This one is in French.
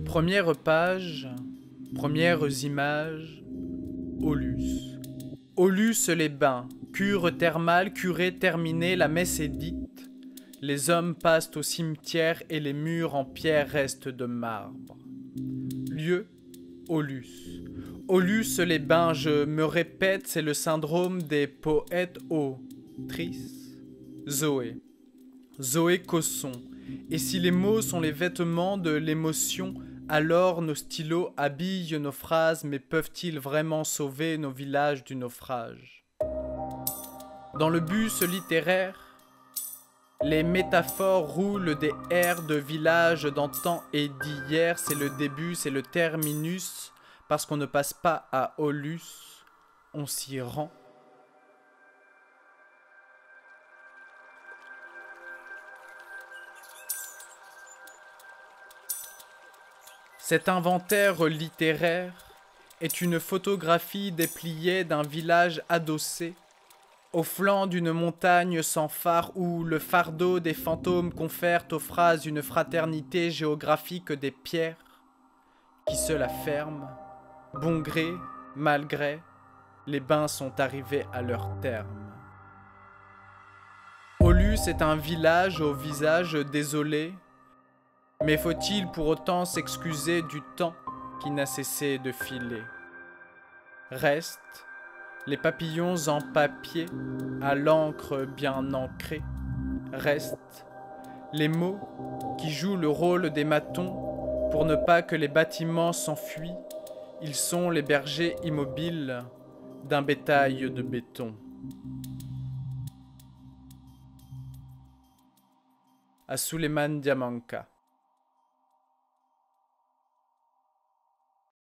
Première page, premières images, Aulus. Aulus les bains, cure thermale, curée terminée, la messe est dite. Les hommes passent au cimetière et les murs en pierre restent de marbre. Lieu, Aulus. Aulus les bains, je me répète, c'est le syndrome des poètes autrices. Zoé. Zoé Cosson. Et si les mots sont les vêtements de l'émotion, alors nos stylos habillent nos phrases, mais peuvent-ils vraiment sauver nos villages du naufrage? Dans le bus littéraire, les métaphores roulent des airs de villages d'antan et d'hier. C'est le début, c'est le terminus, parce qu'on ne passe pas à Aulus, on s'y rend. Cet inventaire littéraire est une photographie dépliée d'un village adossé au flanc d'une montagne sans phare où le fardeau des fantômes confère aux phrases une fraternité géographique des pierres qui se la ferment. Bon gré, mal gré, les bains sont arrivés à leur terme. Aulus est un village au visage désolé, mais faut-il pour autant s'excuser du temps qui n'a cessé de filer? Restent les papillons en papier, à l'encre bien ancrée. Restent les mots qui jouent le rôle des matons pour ne pas que les bâtiments s'enfuient. Ils sont les bergers immobiles d'un bétail de béton. À Souleymane Diamanka.